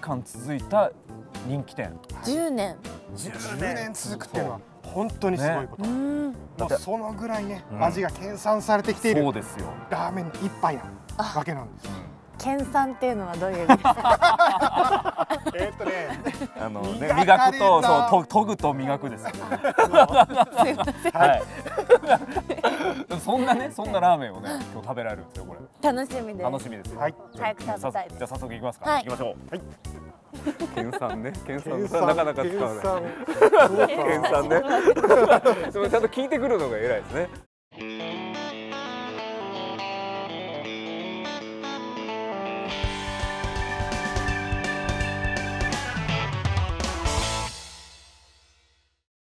間続いた人気店。 10年。 10年続くっていうのは本当にすごいこと。もうそのぐらいね、味が研鑽されてきている。 そうですよ。 ラーメンの一杯なわけなんです。 研鑽っていうのはどういう意味ですか？ 磨くと、そう研ぐと磨くですよ。はい。そんなね、そんなラーメンをね、今日食べられるんですよ、これ。 楽しみです。 楽しみですよ。 はい。 早く食べたいです。 じゃあ早速行きますか。 はい行きましょう。はい。研鑽ね、研研鑽なかなか使わない。研鑽ね。それちゃんと聞いてくるのが偉いですね。